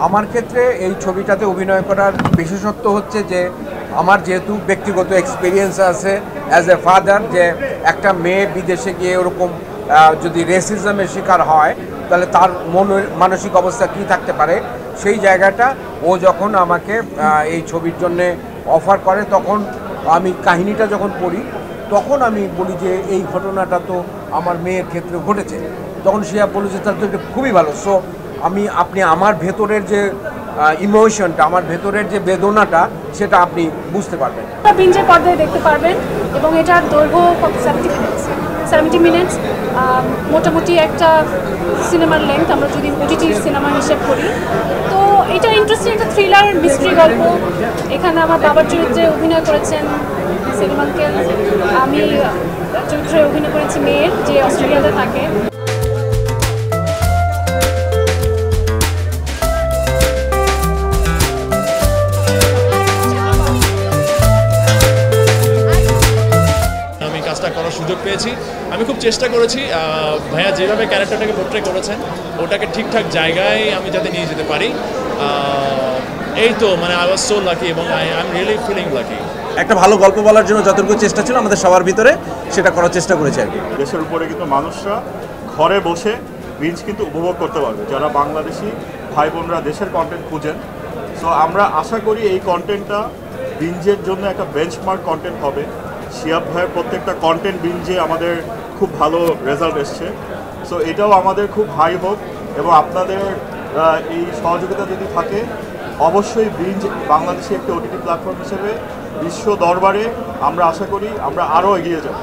আমার ক্ষেত্রে এই ছবিটাতে অভিনয় করার বিশেষত্ব হচ্ছে যে আমার যেহেতু ব্যক্তিগত এক্সপিরিয়েন্স আছে অ্যাজ এ ফাদার, যে একটা মেয়ে বিদেশে গিয়ে ওরকম যদি রেসিজমের শিকার হয় তাহলে তার মানসিক অবস্থা কী থাকতে পারে, সেই জায়গাটা ও যখন আমাকে এই ছবির জন্যে অফার করে তখন আমি কাহিনীটা যখন পড়ি তখন আমি বলি যে এই ঘটনাটা তো আমার মেয়ের ক্ষেত্রে ঘটেছে। তখন সে বলে যে তার তো এটা খুবই ভালো। সো আপনি আমার ভেতরের যে ইমোশনটা, আমার ভেতরের যে বেদনাটা, সেটা আপনি বুঝতে পারবেন। বিঞ্জের পর্দায় দেখতে পারবেন এবং এটার দৈর্ঘ্য 70 মিনিটস, মোটামুটি একটা সিনেমার লেন্থ আমরা যদি ওটিটির সিনেমা হিসেব করি। তো এটা ইন্টারেস্টিং একটা থ্রিলার মিস্ট্রি গল্প। এখানে আমার বাবার চরিত্রে অভিনয় করেছেন সেলিম আঙ্কেল, আমি চরিত্রে অভিনয় করেছি মেয়ের, যে অস্ট্রেলিয়াতে থাকে। কাজটা করার সুযোগ পেয়েছি। আমি খুব চেষ্টা করেছি ভাইয়া যেভাবে ক্যারেক্টারটাকে পোর্ট্রে করেছেন ওটাকে ঠিকঠাক জায়গায় আমি যাতে নিয়ে যেতে পারি। এই তো মানে আই ওয়াজ সো লাকি এবং I am really feeling lucky. একটা ভালো গল্প বলার জন্য যতটুকু চেষ্টা ছিল আমাদের সবার ভিতরে, সেটা করার চেষ্টা করেছি আর কি। দেশের উপরে কিন্তু মানুষরা ঘরে বসে বিঞ্জ কিন্তু উপভোগ করতে পারবে, যারা বাংলাদেশি ভাই বোনরা দেশের কন্টেন্ট খুঁজেন। সো আমরা আশা করি এই কন্টেন্টটা বিঞ্জের জন্য একটা বেঞ্চমার্ক কন্টেন্ট হবে। শিয়াব ভাইয়ের প্রত্যেকটা কন্টেন্ট বিঞ্জে আমাদের খুব ভালো রেজাল্ট এসছে। সো এটাও আমাদের খুব হাই হোপ এবং আপনাদের এই সহযোগিতা যদি থাকে অবশ্যই বিঞ্জ বাংলাদেশে একটি ওটিটি প্ল্যাটফর্ম হিসেবে বিশ্ব দরবারে আমরা আশা করি আমরা আরও এগিয়ে যাব।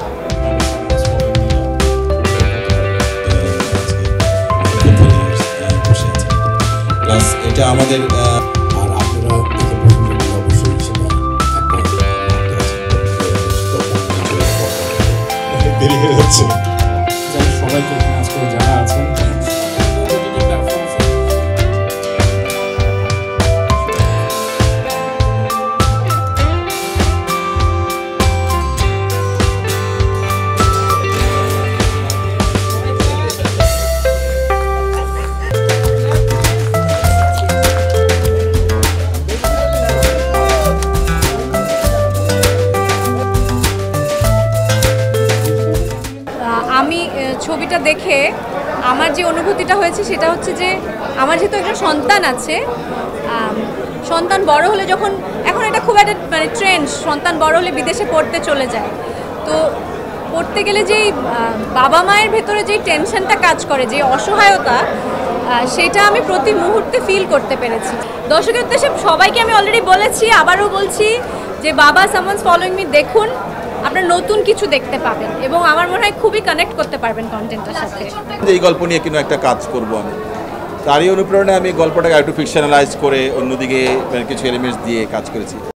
এটা আমাদের দেরি হয়ে যাচ্ছে। সবাইকে আজকে যারা আছেন আমি ছবিটা দেখে আমার যে অনুভূতিটা হয়েছে সেটা হচ্ছে যে আমার যেহেতু একটা সন্তান আছে, সন্তান বড় হলে যখন এখন এটা খুব একটা মানে ট্রেন্ড, সন্তান বড় হলে বিদেশে পড়তে চলে যায়। তো পড়তে গেলে যেই বাবা মায়ের ভেতরে যেই টেনশনটা কাজ করে, যে অসহায়তা, সেটা আমি প্রতি মুহূর্তে ফিল করতে পেরেছি। দর্শকের উদ্দেশ্যে সবাইকে আমি অলরেডি বলেছি, আবারও বলছি যে বাবা সামওয়ানস ফলোইং মি দেখুন, আপনার নতুন কিছু দেখতে পাবেন এবং আমার মনে হয় খুবই কানেক্ট করতে পারবেন কন্টেন্টের সাথে। এই গল্প নিয়ে কিন্তু একটা কাজ করব আমি, তারই অনুপ্রেরণায় আমি গল্পটাকে একটু ফিকশনালাইজ করে অন্যদিকে কিছু এলিমেন্টস দিয়ে কাজ করেছি।